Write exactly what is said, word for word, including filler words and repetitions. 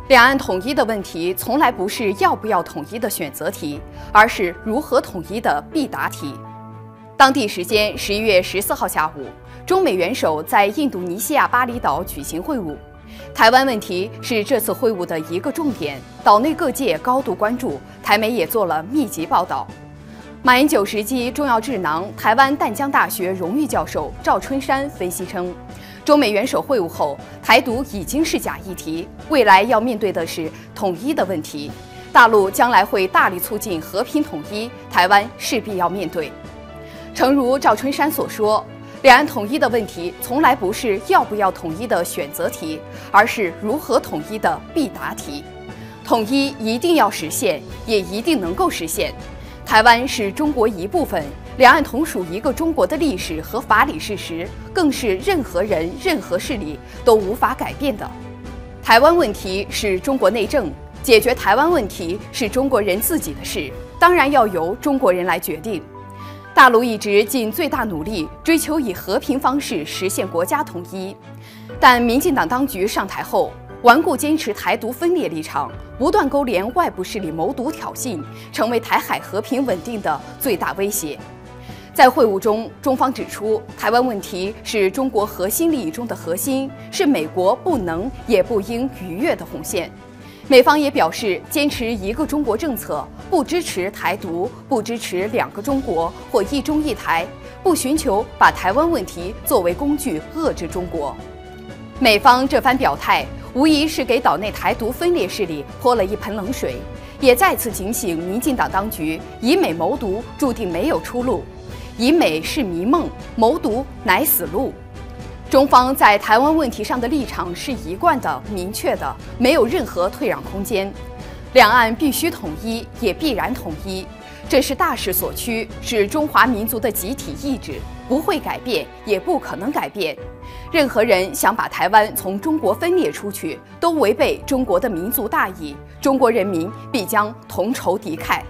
两岸统一的问题从来不是要不要统一的选择题，而是如何统一的必答题。当地时间十一月十四号下午，中美元首在印度尼西亚巴厘岛举行会晤，台湾问题是这次会晤的一个重点，岛内各界高度关注，台媒也做了密集报道。马英九时期重要智囊、台湾淡江大学荣誉教授赵春山分析称，中美元首会晤后，台独已经是假议题，未来要面对的是统一的问题。大陆将来会大力促进和平统一，台湾势必要面对。诚如赵春山所说，两岸统一的问题从来不是要不要统一的选择题，而是如何统一的必答题。统一一定要实现，也一定能够实现。台湾是中国一部分，两岸同属一个中国的历史和法理事实，更是任何人、任何势力都无法改变的。台湾问题是中国内政，解决台湾问题是中国人自己的事，当然要由中国人来决定。大陆一直尽最大努力追求以和平方式实现国家统一，但民进党当局上台后，顽固坚持台独分裂立场，不断勾连外部势力谋独挑衅，成为台海和平稳定的最大威胁。在会晤中，中方指出，台湾问题是中国核心利益中的核心，是美国不能也不应逾越的红线。美方也表示坚持一个中国政策，不支持台独，不支持两个中国或一中一台，不寻求把台湾问题作为工具遏制中国。美方这番表态，无疑是给岛内台独分裂势力泼了一盆冷水，也再次警醒民进党当局，以美谋独注定没有出路，以美是迷梦，谋独乃死路。中方在台湾问题上的立场是一贯的、明确的，没有任何退让空间。两岸必须统一，也必然统一，这是大势所趋，是中华民族的集体意志，不会改变，也不可能改变。任何人想把台湾从中国分裂出去，都违背中国的民族大义，中国人民必将同仇敌忾。